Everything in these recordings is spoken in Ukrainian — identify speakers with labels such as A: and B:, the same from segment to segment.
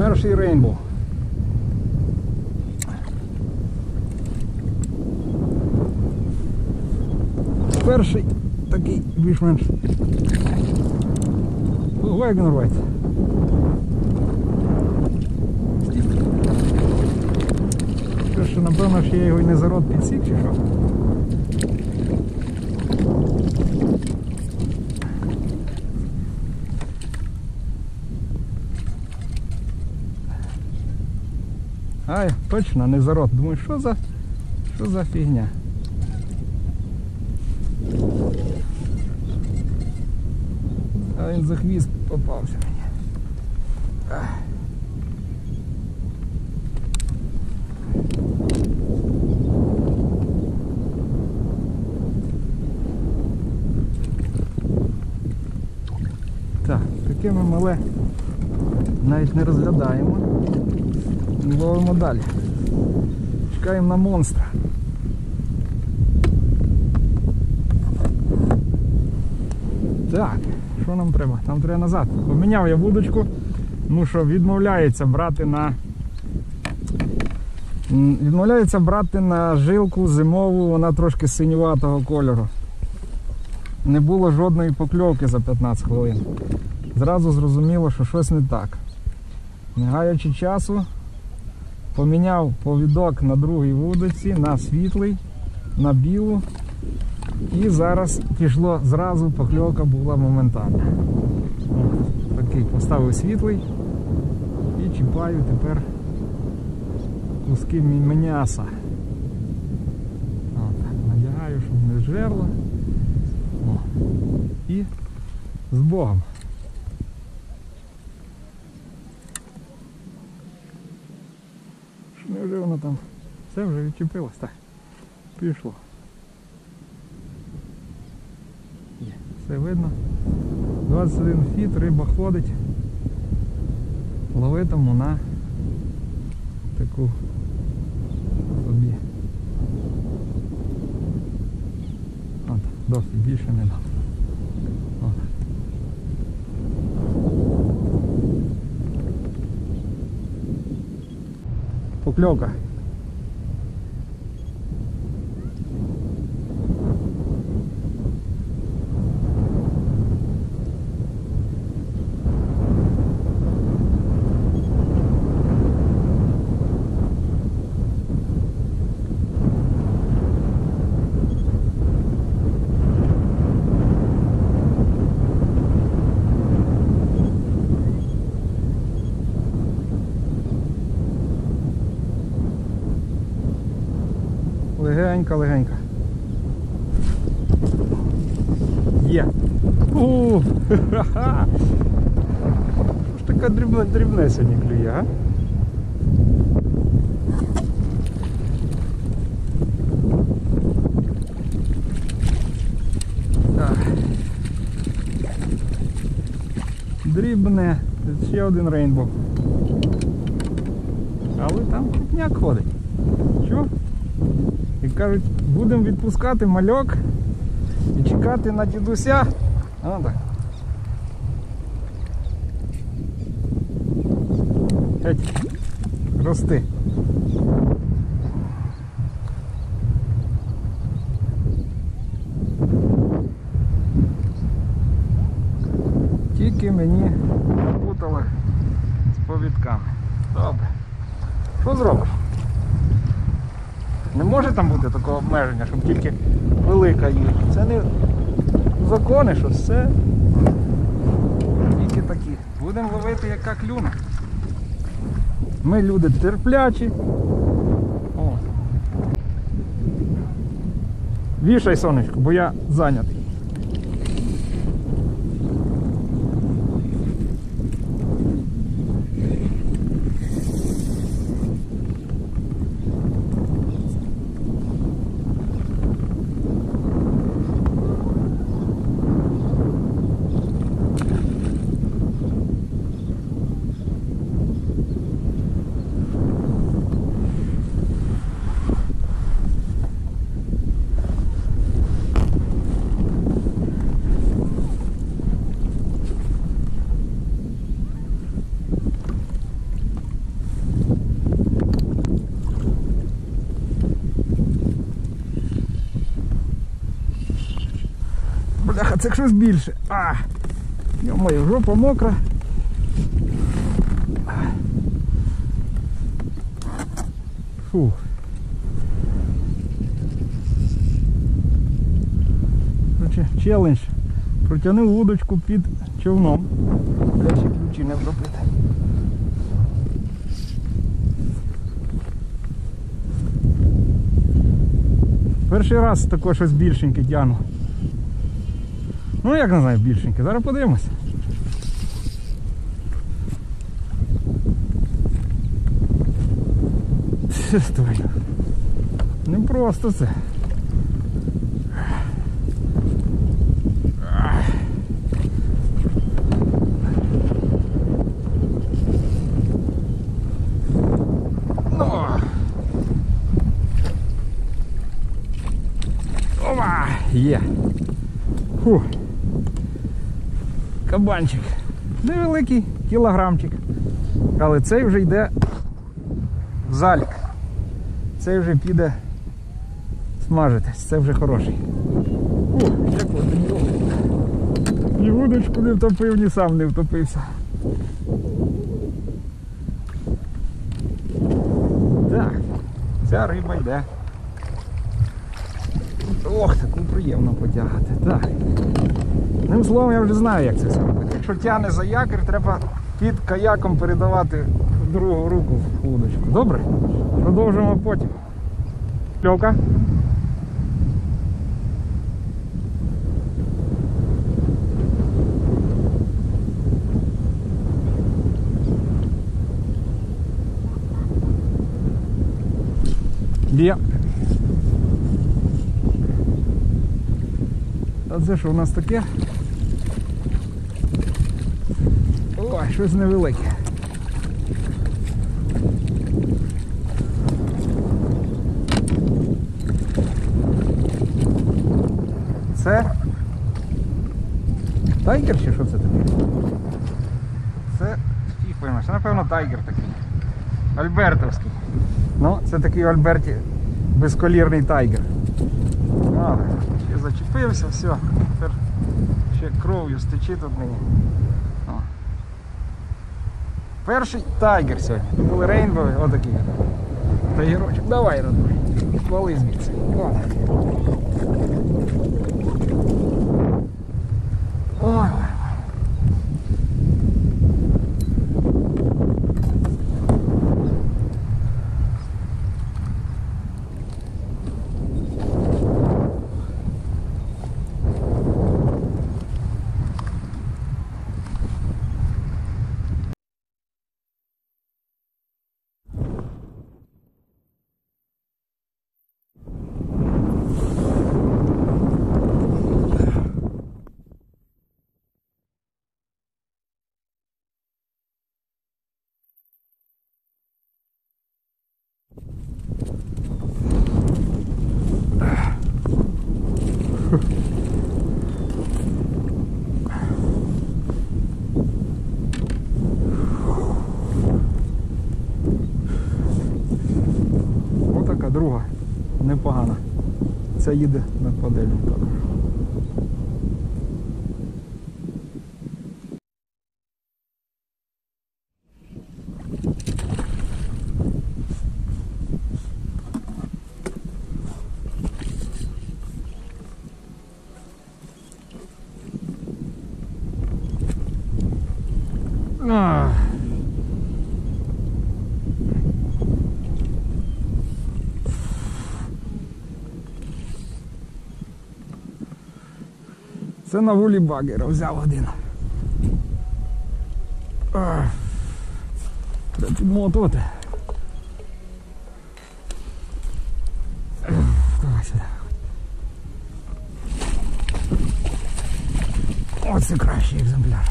A: Перший рейнбоу. Перший такий більш-менш. Ого, як він рветься. Що, напевно, що я його і не за рот підсік, чи що? Ай, точно, не за рот. Думаю, що за фігня? А він за хвіст попався мені. Так, таке ми мале навіть не розглядаємо. Ловимо далі. Чекаємо на монстра. Так, що нам треба? Нам треба назад. Поміняв я вудочку, ну що, відмовляється брати на жилку зимову, вона трошки синюватого кольору. Не було жодної покльовки за 15 хвилин. Зразу зрозуміло, що щось не так. Не гаючи часу, поміняв повідок на другій вудочці, на світлий, на білу. І зараз пішло зразу, покльовка була моментальна. Такий поставив світлий і чіпаю тепер куски м'яса. Надягаю, щоб не жерло. І з Богом. Невже воно там? Все вже відчепилось, так. Пішло. Все видно. 21 фіт, риба ходить. Ловитиму на таку собі. От, досить більше не дав. Покльовка. Легенько. Є. Ха-ха! Що ж така дрібне сьогодні клює, а? Дрібне. Це ще один рейнбоу. Але там крупняк ходить. Що? І кажуть, будемо відпускати мальок і чекати на дідуся. А, так. Геть, рости. Тільки мені напутали з повідками. Добре. Що зробиш? Не може там бути такого обмеження, щоб тільки велика їжа. Це не закони, що все тільки такі. Будемо ловити, яка клюне. Ми люди терплячі. О. Вішай, сонечко, бо я зайнятий. Коцик щось більше. Йо-моє, жопа мокра. Фу. Короче, челендж. Протягни вудочку під човном. Де ще ключі не втопити. Перший раз таке щось більшеньке тягну. Ну як не знаю більшеньке, зараз подивимось. Не просто це. Опа! Є. Фу. Кабанчик. Невеликий кілограмчик. Але цей вже йде в залік. Цей вже піде смажитись. Це вже хороший. Як от ні вудочку не втопив, ні сам не втопився. Так, ця риба йде. Ох, таку приємно потягати. Так. Одним словом, я вже знаю, як це все робити. Якщо тягне за якір, треба під каяком передавати в другу руку в вудочку. Добре? Продовжимо потім. Кльовка. Є. А це що у нас таке? Ой, щось невелике. Це тайгер чи що це таке? Це фіг поймеш, це напевно тайгер такий. Альбертовський. Ну, це такий у Альберті безколірний тайгер. Ще зачепився, все. Тепер ще кров'ю стечить тут мені. Перший тайгер сьогодні. Тут були рейнбови, отакий. Тайгерочок. Давай, родной. Вали звідси. Ой. Отака друга, непогана. Ця їде на паделі. Це на вулі багера взяв один. Треба підмотувати. Давай сюди. Оце кращий екземпляр.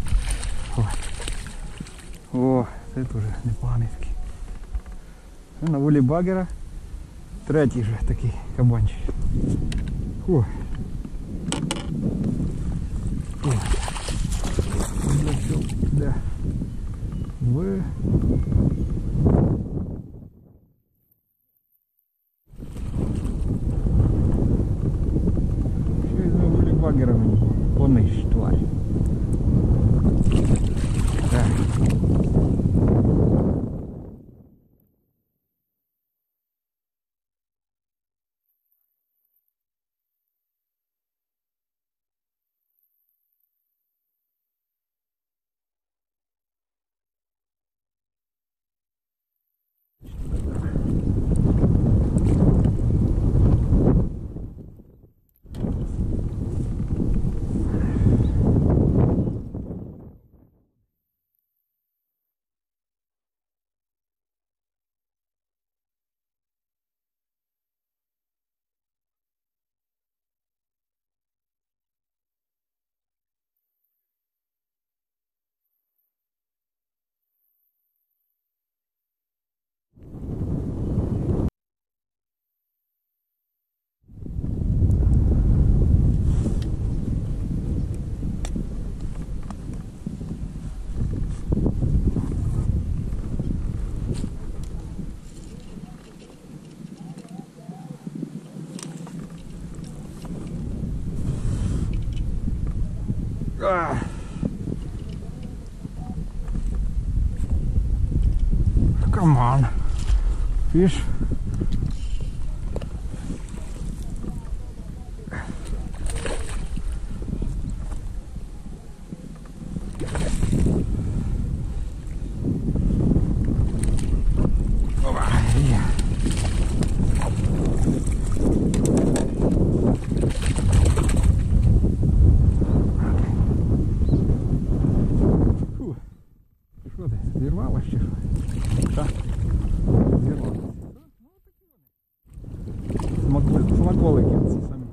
A: О, це дуже непоганий такий. Це на вулі багера. Третій же такий кабанчик. Фу. Де? Ви. Що із вулі багера мені? А. Come on, fish. Що ти, зірвалась чи що? Так, зірвалась. Смаколики ці самі.